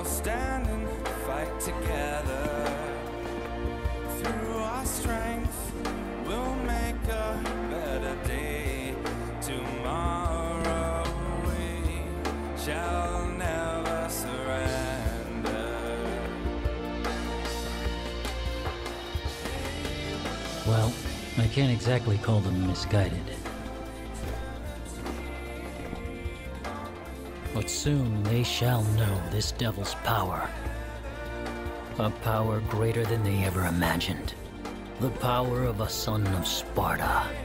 we'll stand and fight together. Through our strength, we'll make a better day. Tomorrow we shall never surrender. Well, I can't exactly call them misguided. But soon they shall know this devil's power. A power greater than they ever imagined. The power of a son of Sparta.